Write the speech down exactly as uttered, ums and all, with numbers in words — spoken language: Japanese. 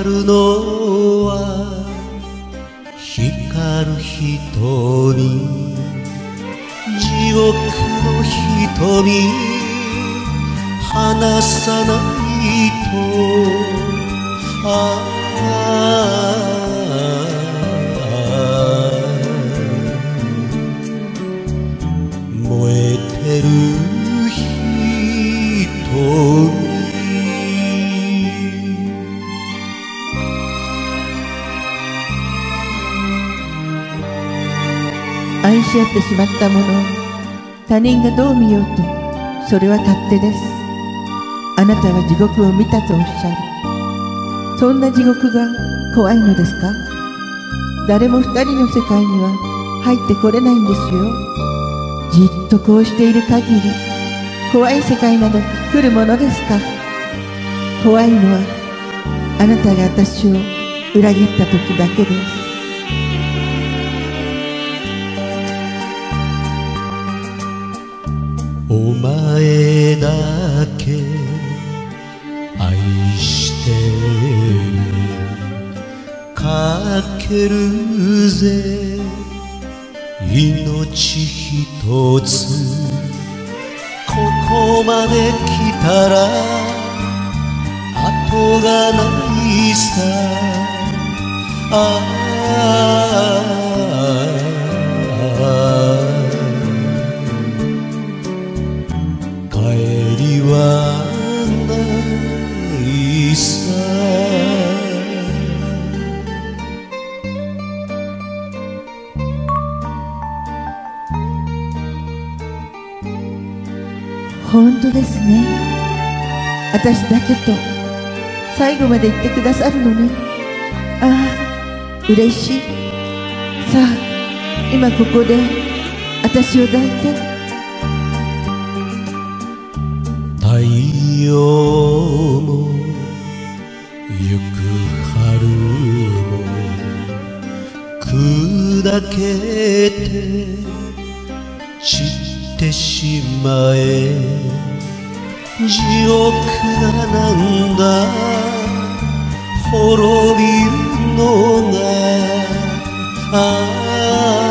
るのは光る瞳、地獄の瞳離さないと、ああ燃えてる瞳、 愛し合ってしまったものを他人がどう見ようとそれは勝手です。あなたは地獄を見たとおっしゃる。そんな地獄が怖いのですか？誰も二人の世界には入ってこれないんですよ。じっとこうしている限り怖い世界など来るものですか？怖いのはあなたが私を裏切った時だけです。 お前だけ愛してる、かけるぜ命一つ、ここまで来たら後がないさ、ああ帰りはないさ。 本当ですね。私だけと最後まで言ってくださるのね。ああ嬉しい。さあ今ここで私を抱いて。 太陽もゆく春も砕けて散ってしまえ、地獄がなんだ滅びるのが、ああ